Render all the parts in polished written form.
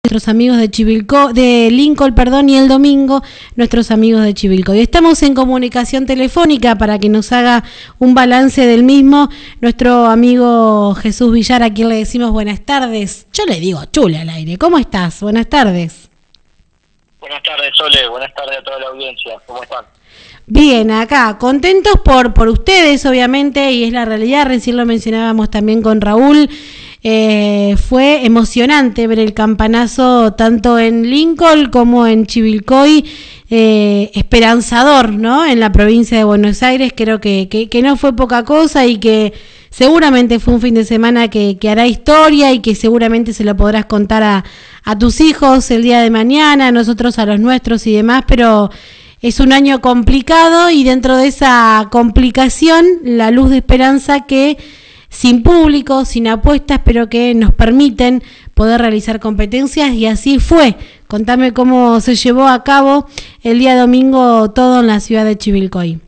nuestros amigos de Chivilcoy, de Lincoln, perdón, y el domingo nuestros amigos de Chivilcoy. Estamos en comunicación telefónica para que nos haga un balance del mismo nuestro amigo Jesús Villar, a quien le decimos buenas tardes. Yo le digo Chule al aire. ¿Cómo estás? Buenas tardes. Buenas tardes, Sole. Buenas tardes a toda la audiencia. ¿Cómo están? Bien, acá, contentos por ustedes, obviamente, y es la realidad. Recién lo mencionábamos también con Raúl. Fue emocionante ver el campanazo tanto en Lincoln como en Chivilcoy, esperanzador, ¿no? En la provincia de Buenos Aires. Creo que no fue poca cosa y que seguramente fue un fin de semana que hará historia y que seguramente se lo podrás contar a tus hijos el día de mañana, a nosotros, a los nuestros y demás, pero es un año complicado y dentro de esa complicación la luz de esperanza que sin público, sin apuestas, pero que nos permiten poder realizar competencias, y así fue. Contame cómo se llevó a cabo el día domingo todo en la ciudad de Chivilcoy.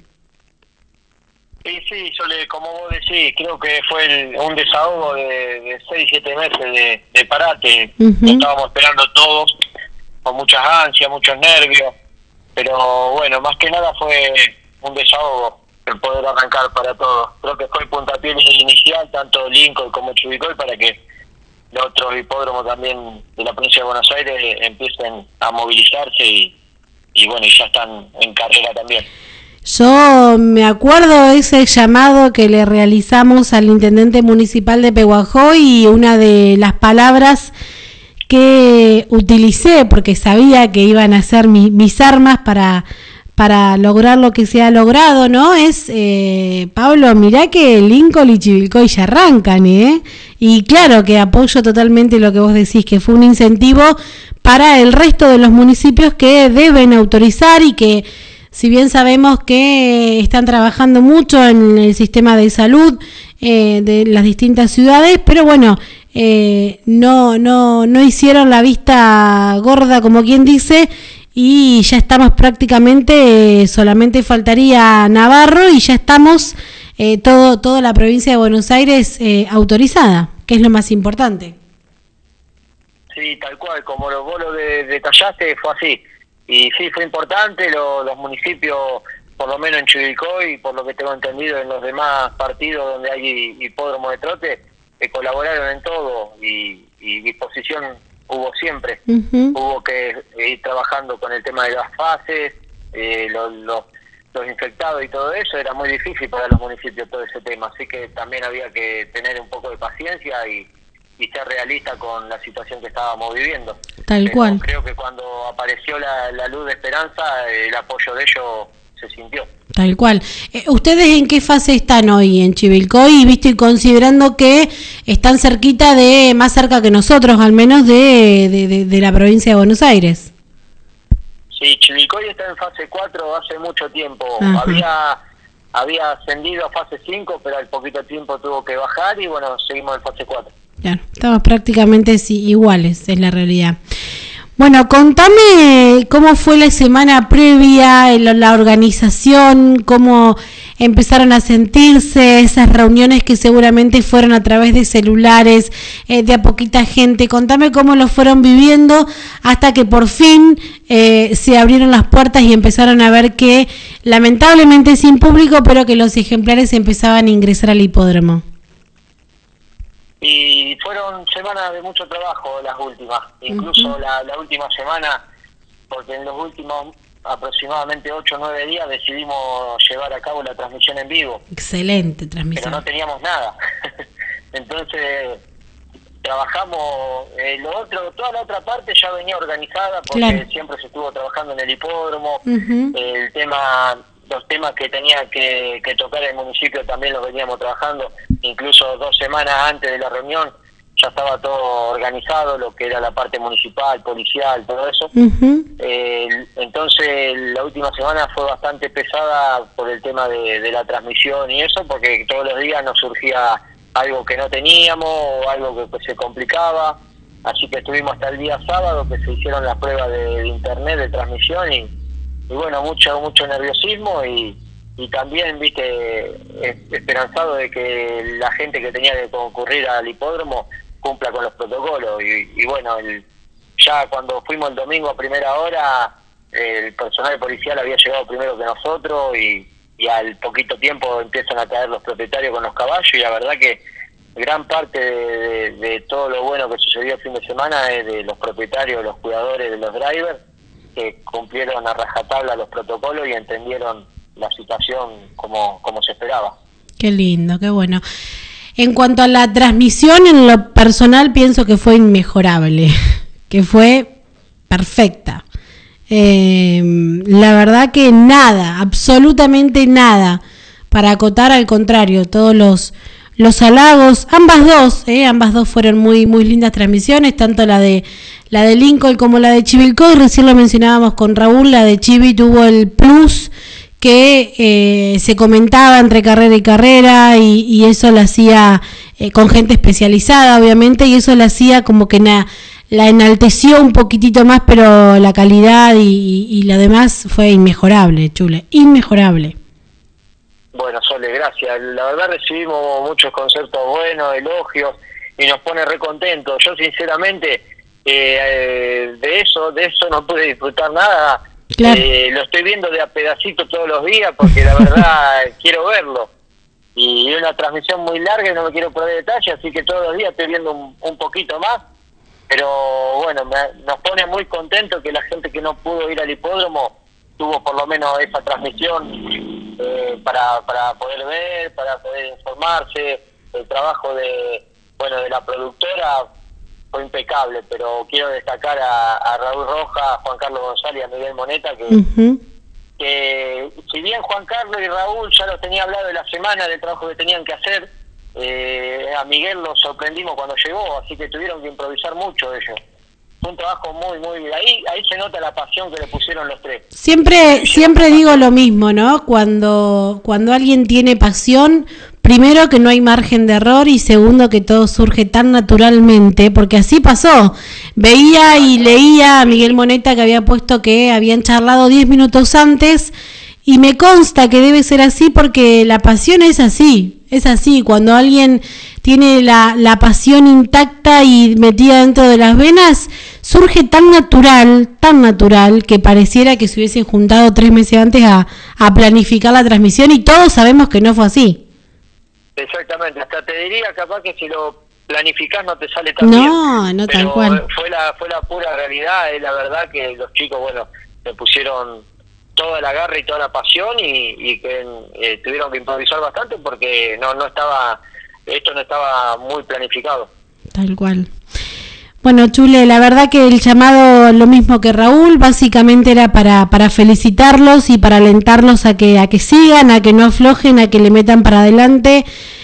Sí, Sole, como vos decís, creo que fue un desahogo de 6-7 meses de parate. Estábamos esperando todos con muchas ansias, muchos nervios, pero bueno, más que nada fue un desahogo el poder arrancar para todos. Creo que fue el puntapié inicial, tanto Lincoln como Chivilcoy, para que los otros hipódromos también de la provincia de Buenos Aires empiecen a movilizarse y bueno, y ya están en carrera también. Yo me acuerdo de ese llamado que le realizamos al intendente municipal de Pehuajó, y una de las palabras que utilicé, porque sabía que iban a ser mis armas para lograr lo que se ha logrado, ¿no? Es, Pablo, mirá que Lincoln y Chivilcoy ya arrancan, ¿eh? Y claro que apoyo totalmente lo que vos decís, que fue un incentivo para el resto de los municipios que deben autorizar, y que si bien sabemos que están trabajando mucho en el sistema de salud de las distintas ciudades, pero bueno, no hicieron la vista gorda, como quien dice, y ya estamos prácticamente, solamente faltaría Navarro y ya estamos toda la provincia de Buenos Aires autorizada, que es lo más importante. Sí, tal cual, como vos lo detallaste, fue así. Y sí, fue importante, los municipios, por lo menos en Chivilcoy, y por lo que tengo entendido en los demás partidos donde hay hipódromo de trote, colaboraron en todo, y disposición hubo siempre. Hubo que ir trabajando con el tema de las fases, los infectados y todo eso. Era muy difícil para los municipios todo ese tema, así que también había que tener un poco de paciencia y ser realista con la situación que estábamos viviendo. Tal cual. Creo que cuando apareció la luz de esperanza, el apoyo de ellos se sintió. Tal cual. ¿Ustedes en qué fase están hoy en Chivilcoy? Y considerando que están cerquita más cerca que nosotros, al menos de la provincia de Buenos Aires. Sí, Chivilcoy está en fase 4 hace mucho tiempo. Había ascendido a fase 5, pero al poquito tiempo tuvo que bajar y bueno, seguimos en fase 4. Claro, estamos prácticamente iguales, es la realidad. Bueno, contame cómo fue la semana previa, la organización, cómo empezaron a sentirse esas reuniones que seguramente fueron a través de celulares, de a poquita gente. Contame cómo lo fueron viviendo hasta que por fin se abrieron las puertas y empezaron a ver que, lamentablemente sin público, pero que los ejemplares empezaban a ingresar al hipódromo. Y fueron semanas de mucho trabajo las últimas, incluso la última semana, porque en los últimos aproximadamente 8 o 9 días decidimos llevar a cabo la transmisión en vivo. Excelente transmisión. Pero no teníamos nada. Entonces trabajamos, toda la otra parte ya venía organizada, porque siempre se estuvo trabajando en el hipódromo. Los temas que tenía que tocar el municipio también los veníamos trabajando, incluso 2 semanas antes de la reunión ya estaba todo organizado, lo que era la parte municipal, policial, todo eso. Entonces la última semana fue bastante pesada por el tema de la transmisión y eso, porque todos los días nos surgía algo que no teníamos o algo que se complicaba, así que estuvimos hasta el día sábado que se hicieron las pruebas de internet de transmisión y bueno, mucho nerviosismo y también, esperanzado de que la gente que tenía que concurrir al hipódromo cumpla con los protocolos y bueno, ya cuando fuimos el domingo a primera hora, el personal policial había llegado primero que nosotros y al poquito tiempo empiezan a caer los propietarios con los caballos, y la verdad que gran parte de todo lo bueno que sucedió el fin de semana es de los propietarios, los cuidadores, de los drivers, que cumplieron a rajatabla los protocolos y entendieron la situación como se esperaba. Qué lindo, qué bueno. En cuanto a la transmisión, en lo personal pienso que fue inmejorable, que fue perfecta. La verdad que nada, absolutamente nada para acotar, al contrario, todos los halagos, ambas dos fueron muy lindas transmisiones, tanto la de Lincoln como la de Chivilcoy. Recién lo mencionábamos con Raúl, la de Chivi tuvo el plus que se comentaba entre carrera y carrera, y eso lo hacía con gente especializada, obviamente, y eso lo hacía como que la enalteció un poquitito más, pero la calidad y lo demás fue inmejorable, Chule, inmejorable. Bueno, Sole, gracias. La verdad recibimos muchos conceptos buenos, elogios, y nos pone re contentos. Yo sinceramente de eso no pude disfrutar nada. Claro. Lo estoy viendo de a pedacito todos los días porque la verdad quiero verlo. Y es una transmisión muy larga y no me quiero perder detalle, así que todos los días estoy viendo un poquito más. Pero bueno, nos pone muy contentos que la gente que no pudo ir al hipódromo tuvo por lo menos esa transmisión para poder ver, para poder informarse. El trabajo de la productora fue impecable, pero quiero destacar a Raúl Rojas, a Juan Carlos González y a Miguel Moneta, que si bien Juan Carlos y Raúl ya lo tenía hablado de la semana del trabajo que tenían que hacer, a Miguel lo sorprendimos cuando llegó, así que tuvieron que improvisar mucho ellos. Fue un trabajo muy ahí se nota la pasión que le pusieron los tres. Siempre digo lo mismo, ¿no? Cuando alguien tiene pasión, primero que no hay margen de error, y segundo que todo surge tan naturalmente, porque así pasó. Veía y leía a Miguel Moneta que había puesto que habían charlado 10 minutos antes, y me consta que debe ser así porque la pasión es así. Cuando alguien tiene la pasión intacta y metida dentro de las venas, surge tan natural que pareciera que se hubiesen juntado 3 meses antes a planificar la transmisión, y todos sabemos que no fue así. Exactamente, hasta te diría capaz que si lo planificás no te sale tan bien. No tal cual. Fue la pura realidad, es la verdad que los chicos, le pusieron toda la garra y toda la pasión y que tuvieron que improvisar bastante porque esto no estaba muy planificado. Tal cual. Bueno, Chule, la verdad que el llamado, lo mismo que Raúl, básicamente era para felicitarlos y para alentarlos a que sigan, a que no aflojen, a que le metan para adelante,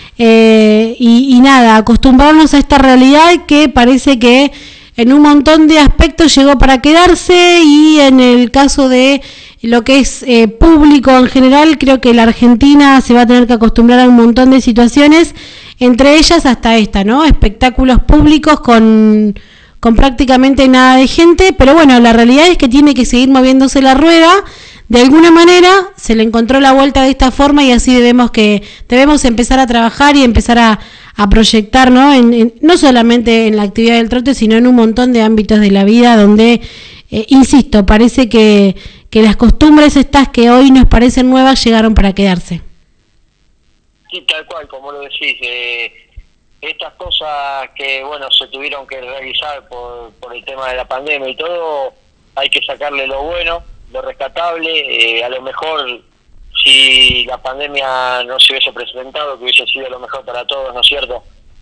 y nada, acostumbrarnos a esta realidad que parece que en un montón de aspectos llegó para quedarse, y en el caso de lo que es público en general, creo que la Argentina se va a tener que acostumbrar a un montón de situaciones, entre ellas hasta esta, ¿no? Espectáculos públicos con prácticamente nada de gente, pero bueno, la realidad es que tiene que seguir moviéndose la rueda. De alguna manera se le encontró la vuelta de esta forma, y así debemos empezar a trabajar y empezar a proyectar, ¿no? No solamente en la actividad del trote, sino en un montón de ámbitos de la vida donde, insisto, parece que las costumbres estas que hoy nos parecen nuevas llegaron para quedarse. Sí, tal cual, como lo decís, estas cosas que, se tuvieron que realizar por el tema de la pandemia y todo, hay que sacarle lo bueno, lo rescatable. A lo mejor, si la pandemia no se hubiese presentado, que hubiese sido lo mejor para todos, ¿no es cierto?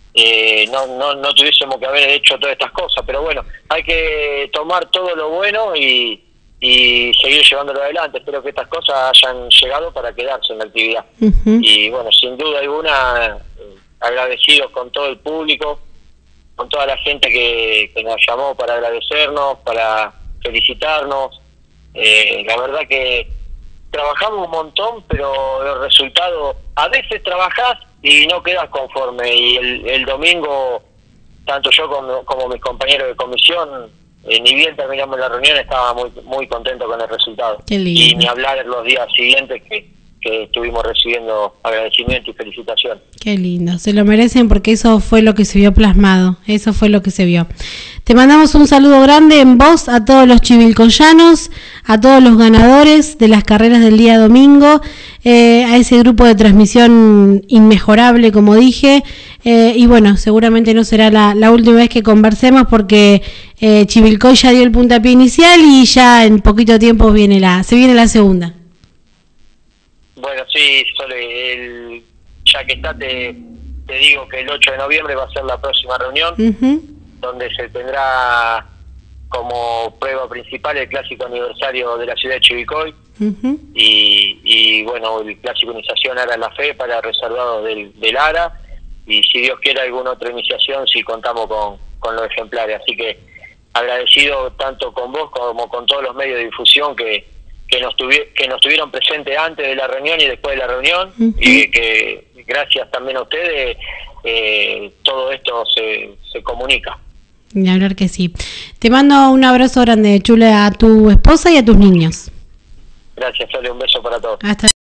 No tuviésemos que haber hecho todas estas cosas, pero bueno, hay que tomar todo lo bueno y seguir llevándolo adelante. Espero que estas cosas hayan llegado para quedarse en la actividad. Y sin duda alguna, agradecidos con todo el público, con toda la gente que nos llamó para agradecernos, para felicitarnos. La verdad que trabajamos un montón, pero los resultados, a veces trabajás y no quedas conforme, y el domingo, tanto yo como mis compañeros de comisión, ni bien terminamos la reunión, estaba muy contento con el resultado. Y ni hablar en los días siguientes que estuvimos recibiendo agradecimiento y felicitación. Qué lindo, se lo merecen porque eso fue lo que se vio plasmado, eso fue lo que se vio. Te mandamos un saludo grande en voz a todos los chivilcoyanos, a todos los ganadores de las carreras del día domingo, a ese grupo de transmisión inmejorable, como dije, y bueno, seguramente no será la última vez que conversemos porque Chivilcoy ya dio el puntapié inicial y ya en poquito tiempo se viene la segunda. Bueno, sí, Sole, ya que está, te digo que el 8 de noviembre va a ser la próxima reunión, donde se tendrá como prueba principal el clásico aniversario de la ciudad de Chivilcoy, y bueno, el clásico iniciación Ara La Fe para reservados del Ara, y si Dios quiere alguna otra iniciación si contamos con los ejemplares. Así que agradecido tanto con vos como con todos los medios de difusión que nos tuvieron presentes antes de la reunión y después de la reunión, y que gracias también a ustedes todo esto se comunica. Y hablar que sí. Te mando un abrazo grande, Chule, a tu esposa y a tus niños. Gracias, Sole, un beso para todos. Hasta